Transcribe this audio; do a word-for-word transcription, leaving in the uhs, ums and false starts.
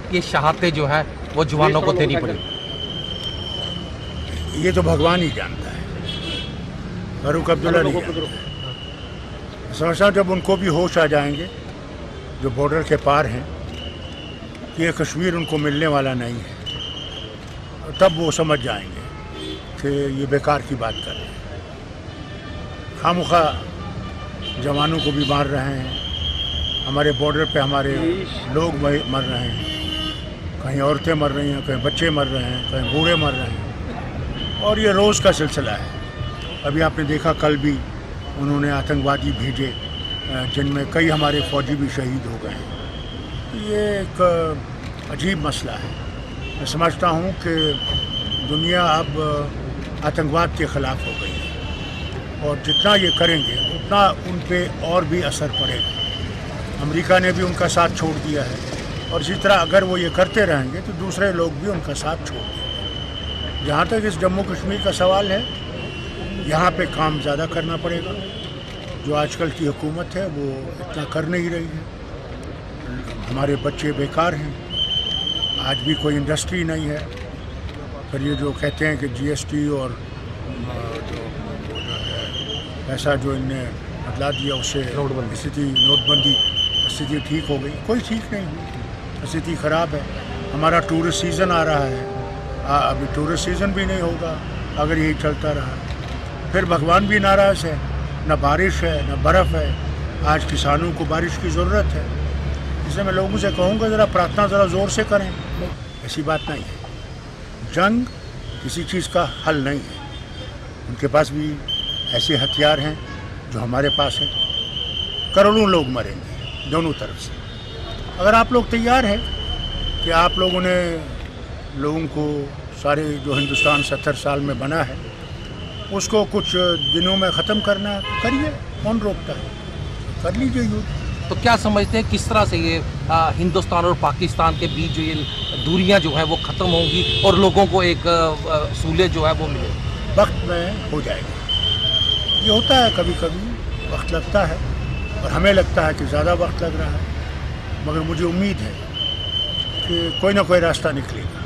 ये शहादतें जो है वो जवानों को देनी पड़ी? ये तो भगवान ही जानता है, फारूक अब्दुल्ला नहीं जानता। समझता हूँ जब उनको भी होश आ जाएंगे जो बॉर्डर के पार हैं कि ये कश्मीर उनको मिलने वाला नहीं है, तब वो समझ जाएंगे कि ये बेकार की बात कर रहे हैं। खामखा जवानों को भी मार रहे हैं, हमारे बॉर्डर पे हमारे लोग मर रहे हैं, कहीं औरतें मर रही हैं, कहीं बच्चे मर रहे हैं, कहीं बूढ़े मर रहे हैं, और ये रोज़ का सिलसिला है। अभी आपने देखा कल भी उन्होंने आतंकवादी भेजे जिनमें कई हमारे फौजी भी शहीद हो गए हैं। ये एक अजीब मसला है। मैं समझता हूँ कि दुनिया अब आतंकवाद के ख़िलाफ़ हो गई है और जितना ये करेंगे उतना उन पे और भी असर पड़ेगा। अमेरिका ने भी उनका साथ छोड़ दिया है और इसी तरह अगर वो ये करते रहेंगे तो दूसरे लोग भी उनका साथ छोड़ देंगे। जहाँ तक इस जम्मू कश्मीर का सवाल है, यहाँ पे काम ज़्यादा करना पड़ेगा। जो आजकल की हुकूमत है वो इतना कर नहीं रही है। हमारे बच्चे बेकार हैं, आज भी कोई इंडस्ट्री नहीं है। फिर ये जो कहते हैं कि जीएसटी और जो है पैसा जो इनने बदला दिया उससे स्थिति नोटबंदी स्थिति ठीक हो गई, कोई ठीक नहीं हुई, स्थिति ख़राब है। हमारा टूरिस्ट सीज़न आ रहा है, आ, अभी टूरिस्ट सीज़न भी नहीं होगा अगर यही चलता रहा। फिर भगवान भी नाराज़ है, न बारिश है न बर्फ़ है। आज किसानों को बारिश की ज़रूरत है, इसलिए मैं लोगों से कहूँगा ज़रा प्रार्थना ज़रा ज़ोर से करें। ऐसी बात नहीं है, जंग किसी चीज़ का हल नहीं है। उनके पास भी ऐसे हथियार हैं जो हमारे पास हैं। करोड़ों लोग मरेंगे दोनों तरफ से। अगर आप लोग तैयार हैं कि आप लोगों ने लोगों को सारे जो हिंदुस्तान सत्तर साल में बना है उसको कुछ दिनों में ख़त्म करना है तो करिए, कौन रोकता है, कर लीजिए युद्ध। तो क्या समझते हैं किस तरह से ये आ, हिंदुस्तान और पाकिस्तान के बीच जो ये दूरियां जो है वो ख़त्म होंगी और लोगों को एक सहूलियत जो है वो मिलेगी? वक्त में हो जाएगा। ये होता है, कभी कभी वक्त लगता है और हमें लगता है कि ज़्यादा वक्त लग रहा है, मगर मुझे उम्मीद है कि कोई ना कोई रास्ता निकलेगा।